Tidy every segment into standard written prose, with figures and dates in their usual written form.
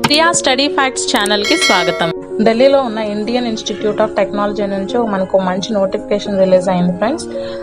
Priya study facts channel కి స్వాగతం. ఢిల్లీలో ఉన్న ఇండియన్ ఇన్స్టిట్యూట్ ఆఫ్ టెక్నాలజీ నుంచి మనకు మంచి నోటిఫికేషన్ రిలీజ్ అయింది ఫ్రెండ్స్.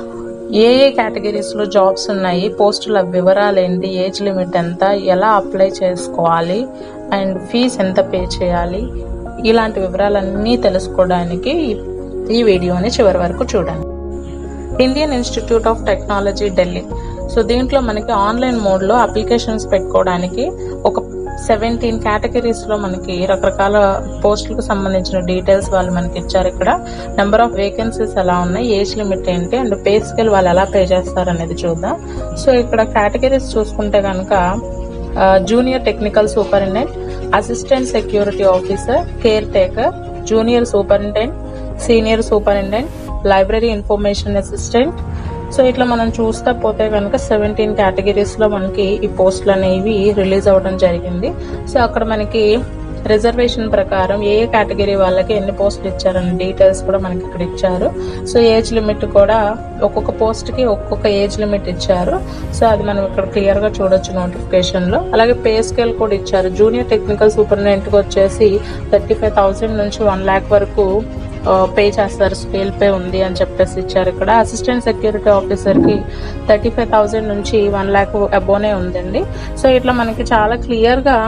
ఏ కేటగిరీస్ లో జాబ్స్ ఉన్నాయి, పోస్టుల వివరాలు ఏంటి, ఏజ్ లిమిట్ ఎంత, ఎలా అప్లై చేసుకోవాలి అండ్ ఫీజ్ ఎంత పే చేయాలి, ఇలాంటి వివరాలన్నీ తెలుసుకోవడానికి ఈ వీడియోని చివరి వరకు చూడండి. Indian Institute of Technology Delhi. So దీంట్లో మనకి ఆన్లైన్ మోడ్ లో అప్లికేషన్స్ పెట్టుకోవడానికి ఒక 17 కేటగిరీస్ లో మనకి రకరకాల పోస్టులకు సంబంధించిన డీటెయిల్స్ వాళ్ళు మనకి ఇచ్చారు. ఇక్కడ నెంబర్ ఆఫ్ వేకెన్సీస్ ఎలా ఉన్నాయి, ఏజ్ లిమిట్ ఏంటి అండ్ పే స్కేల్ వాళ్ళు ఎలా పే చేస్తారు అనేది చూద్దాం. సో ఇక్కడ కేటగిరీస్ చూసుకుంటే కనుక junior technical superintendent, assistant security officer, caretaker, junior superintendent, senior superintendent, library information assistant. So ఇట్లా మనం చూస్తా పోతే కనుక 17 కేటగిరీస్ లో మనకి ఈ పోస్టులు అనేవి రిలీజ్ అవ్వడం జరిగింది. సో అక్కడ మనకి రిజర్వేషన్ ప్రకారం ఏ కేటగిరీ వాళ్ళకి ఎన్ని పోస్టులు ఇచ్చారనే డీటెయిల్స్ కూడా మనకి ఇక్కడ ఇచ్చారు. సో ఏజ్ లిమిట్ కూడా ఒక్కొక్క పోస్ట్ కి ఒక్కొక్క ఏజ్ లిమిట్ ఇచ్చారు. సో అది మనం ఇక్కడ క్లియర్ గా చూడొచ్చు నోటిఫికేషన్ లో. అలాగే పే స్కేల్ కూడా ఇచ్చారు. జూనియర్ టెక్నికల్ సూపరింటెండెంట్ కి వచ్చేసి 35,000 నుంచి 1 lakh వరకు పే చేస్తారు, స్కేల్ పే ఉంది అని చెప్పేసి ఇచ్చారు. ఇక్కడ అసిస్టెంట్ సెక్యూరిటీ ఆఫీసర్ కి 35,000 నుంచి 1 lakh అబోనే ఉందండి. సో ఇట్లా మనకి చాలా క్లియర్ గా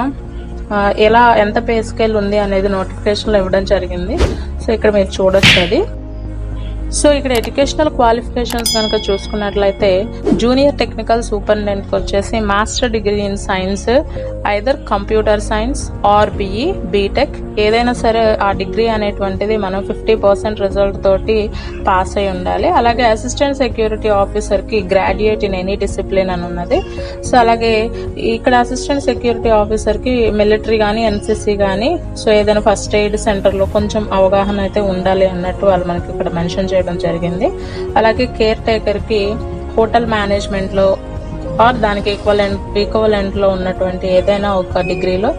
ఎలా ఎంత పే స్కేల్ ఉంది అనేది నోటిఫికేషన్ లో ఇవ్వడం జరిగింది. సో ఇక్కడ మీరు చూడొచ్చు అది. సో ఇక్కడ ఎడ్యుకేషనల్ క్వాలిఫికేషన్స్ కనుక చూసుకున్నట్లయితే జూనియర్ టెక్నికల్ సూపరింటెండెంట్ కి వచ్చేసి master degree in science, either computer science or BE, B Tech ఏదైనా సరే ఆ డిగ్రీ అనేటువంటిది మనం 50% రిజల్ట్ తోటి పాస్ అయి ఉండాలి. అలాగే అసిస్టెంట్ సెక్యూరిటీ ఆఫీసర్ కి గ్రాడ్యుయేట్ ఇన్ ఎనీ డిసిప్లిన్ అని ఉన్నది. సో అలాగే ఇక్కడ అసిస్టెంట్ సెక్యూరిటీ ఆఫీసర్ కి మిలిటరీ గానీ ఎన్సీసీ గానీ సో ఏదైనా ఫస్ట్ ఎయిడ్ సెంటర్ లో కొంచెం అవగాహన అయితే ఉండాలి అన్నట్టు వాళ్ళు మనకి ఇక్కడ మెన్షన్ చేయడం జరిగింది. అలాగే కేర్ టేకర్ కి హోటల్ మేనేజ్మెంట్ లో ఆర్ దానికి ఈక్వలెంట్ లో ఉన్నటువంటి ఏదైనా ఒక డిగ్రీలో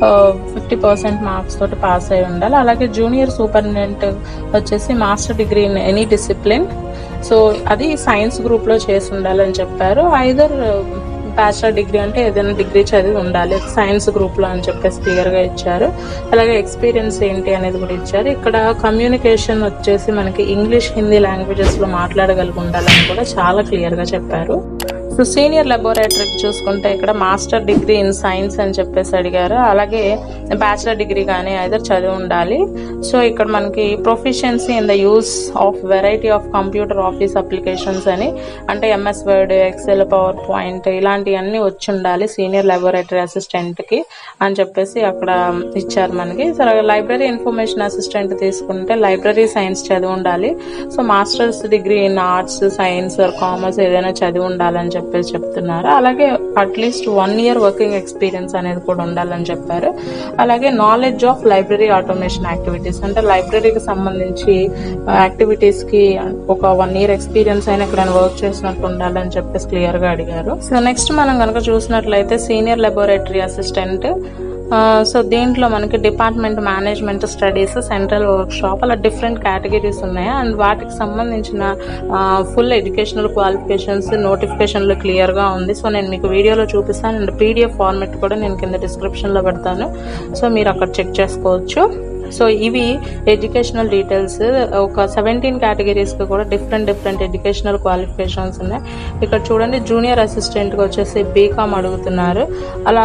50% మార్క్స్ తోటి పాస్ అయి ఉండాలి. అలాగే జూనియర్ సూపరింటెండెంట్ వచ్చేసి master degree in any discipline, so అది సైన్స్ గ్రూప్ లో చేసి ఉండాలని చెప్పారు. ఐదర్ బ్యాచిలర్ డిగ్రీ అంటే ఏదైనా డిగ్రీ చదివి ఉండాలి సైన్స్ గ్రూప్ లో అని చెప్పేసి క్లియర్ గా ఇచ్చారు. అలాగే ఎక్స్పీరియన్స్ ఏంటి అనేది కూడా ఇచ్చారు. ఇక్కడ కమ్యూనికేషన్ వచ్చేసి మనకి ఇంగ్లీష్, హిందీ లాంగ్వేజెస్ లో మాట్లాడగలిగి ఉండాలని కూడా చాలా క్లియర్ గా చెప్పారు. సో సీనియర్ లెబొరేటరీకి చూసుకుంటే ఇక్కడ మాస్టర్ డిగ్రీ ఇన్ సైన్స్ అని చెప్పేసి అడిగారు. అలాగే బ్యాచిలర్ డిగ్రీ కానీ ఐదర్ చదివి ఉండాలి. సో ఇక్కడ మనకి proficiency in the use of variety of computer office applications అని అంటే MS Word, Excel, PowerPoint ఇలాంటివన్నీ వచ్చి ఉండాలి సీనియర్ లెబొరేటరీ అసిస్టెంట్ కి అని చెప్పేసి అక్కడ ఇచ్చారు మనకి. సో లైబ్రరీ ఇన్ఫర్మేషన్ అసిస్టెంట్ తీసుకుంటే లైబ్రరీ సైన్స్ చదివి ఉండాలి. So masters degree in arts, science or commerce ఏదైనా చదివి ఉండాలని చెప్పేసి చెప్తున్నారు. అలాగే అట్లీస్ట్ 1 year వర్కింగ్ ఎక్స్పీరియన్స్ అనేది కూడా ఉండాలని చెప్పారు. అలాగే knowledge of library automation activities అంటే లైబ్రరీకి సంబంధించి యాక్టివిటీస్ కి ఒక 1 year ఎక్స్పీరియన్స్ అయినా ఎక్కడైనా వర్క్ చేసినట్టు ఉండాలని చెప్పేసి క్లియర్ గా అడిగారు. సో నెక్స్ట్ మనం కనుక చూసినట్లయితే సీనియర్ లెబొరేటరీ అసిస్టెంట్. సో దీంట్లో మనకి department management studies, central workshop అలా డిఫరెంట్ కేటగిరీస్ ఉన్నాయి. అండ్ వాటికి సంబంధించిన ఫుల్ ఎడ్యుకేషనల్ క్వాలిఫికేషన్స్ నోటిఫికేషన్ లో క్లియర్ గా ఉంది. సో నేను మీకు వీడియోలో చూపిస్తాను అండ్ PDF ఫార్మెట్ కూడా నేను కింద డిస్క్రిప్షన్ లో పెడతాను. సో మీరు అక్కడ చెక్ చేసుకోవచ్చు. సో ఇవి ఎడ్యుకేషనల్ డీటెయిల్స్. ఒక 17 కేటగిరీస్ కి కూడా డిఫరెంట్ ఎడ్యుకేషనల్ క్వాలిఫికేషన్స్ ఉన్నాయి. ఇక్కడ చూడండి జూనియర్ అసిస్టెంట్ కి వచ్చేసి బీకామ్ అడుగుతున్నారు. అలా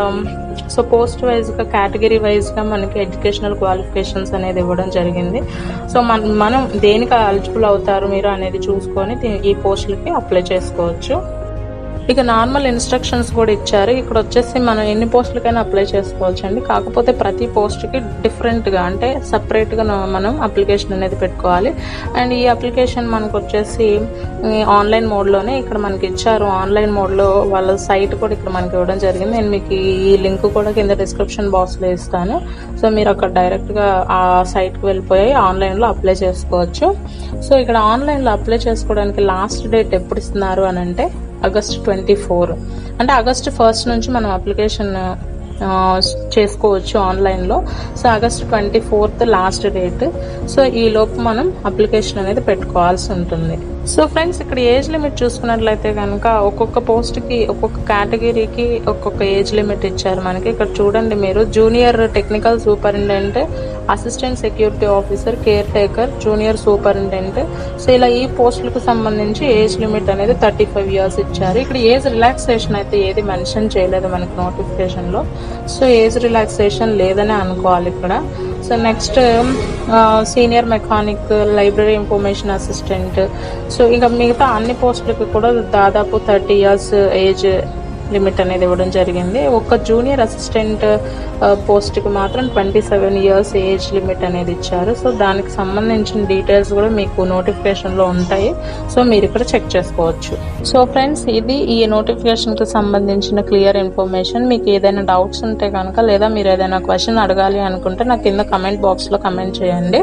సో పోస్ట్ వైజ్ గా కేటగిరీ వైజ్ గా మనకి ఎడ్యుకేషనల్ క్వాలిఫికేషన్స్ అనేది ఇవ్వడం జరిగింది. సో మనం దేనికి ఎలిజిబుల్ అవుతారు మీరు అనేది చూసుకొని ఈ పోస్టులకి అప్లై చేసుకోవచ్చు. ఇక నార్మల్ ఇన్స్ట్రక్షన్స్ కూడా ఇచ్చారు. ఇక్కడ వచ్చేసి మనం ఎన్ని పోస్టులకైనా అప్లై చేసుకోవచ్చు అండి. కాకపోతే ప్రతి పోస్ట్ కి డిఫరెంట్ గా అంటే సపరేట్ గా మనం అప్లికేషన్ అనేది పెట్టుకోవాలి. అండ్ ఈ అప్లికేషన్ మనకు వచ్చేసి ఆన్లైన్ మోడ్ లోనే ఇక్కడ మనకి ఇచ్చారు. ఆన్లైన్ మోడ్ లో వాళ్ళ సైట్ కూడా ఇక్కడ మనకి ఇవ్వడం జరిగింది. నేను మీకు ఈ లింక్ కూడా కింద డిస్క్రిప్షన్ బాక్స్ లో ఇస్తాను. సో మీరు అక్కడ డైరెక్ట్ గా ఆ సైట్ కి వెళ్ళిపోయి ఆన్లైన్ లో అప్లై చేసుకోవచ్చు. సో ఇక్కడ ఆన్లైన్ లో అప్లై చేసుకోవడానికి లాస్ట్ డేట్ ఎప్పుడు ఇస్తున్నారు అని అంటే August 24 అంటే August 1 నుంచి మనం అప్లికేషన్ చేసుకోవచ్చు ఆన్లైన్లో. So August 24 last date. So ఈ లోపు మనం అప్లికేషన్ అనేది పెట్టుకోవాల్సి ఉంటుంది. సో ఫ్రెండ్స్, ఇక్కడ ఏజ్ లిమిట్ చూసుకున్నట్లయితే కనుక ఒక్కొక్క పోస్ట్కి ఒక్కొక్క కేటగిరీకి ఒక్కొక్క ఏజ్ లిమిట్ ఇచ్చారు మనకి. ఇక్కడ చూడండి మీరు, junior technical superintendent, assistant security officer, caretaker, junior superintendent. So ఇలా ఈ పోస్టులకు సంబంధించి ఏజ్ లిమిట్ అనేది 35 years ఇచ్చారు. ఇక్కడ ఏజ్ రిలాక్సేషన్ అయితే ఏది మెన్షన్ చేయలేదు మనకి నోటిఫికేషన్లో. సో ఏజ్ రిలాక్సేషన్ లేదని అనుకోవాలి ఇక్కడ. So next senior mechanic, library information assistant. So ఇక మిగతా అన్ని పోస్టులకి కూడా దాదాపు 30 years ఏజ్ లిమిట్ అనేది ఇవ్వడం జరిగింది. ఒక జూనియర్ అసిస్టెంట్ పోస్ట్కి మాత్రం 27 years ఏజ్ లిమిట్ అనేది ఇచ్చారు. సో దానికి సంబంధించిన డీటెయిల్స్ కూడా మీకు నోటిఫికేషన్లో ఉంటాయి. సో మీరు ఇక్కడ చెక్ చేసుకోవచ్చు. సో ఫ్రెండ్స్, ఇది ఈ నోటిఫికేషన్కి సంబంధించిన క్లియర్ ఇన్ఫర్మేషన్. మీకు ఏదైనా డౌట్స్ ఉంటే కనుక, లేదా మీరు ఏదైనా క్వశ్చన్ అడగాలి అనుకుంటే నాకు కింద కమెంట్ బాక్స్లో కమెంట్ చేయండి.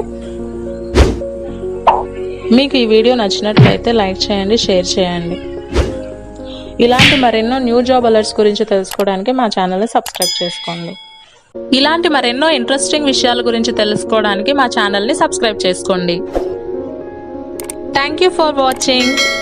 మీకు ఈ వీడియో నచ్చినట్లయితే లైక్ చేయండి, షేర్ చేయండి. ఇలాంటి మరెన్నో న్యూ జాబ్ అలర్ట్స్ గురించి తెలుసుకోవడానికి మా ఛానల్ని సబ్స్క్రైబ్ చేసుకోండి. ఇలాంటి మరెన్నో ఇంట్రెస్టింగ్ విషయాల గురించి తెలుసుకోవడానికి మా ఛానల్ని సబ్స్క్రైబ్ చేసుకోండి. Thank you for watching.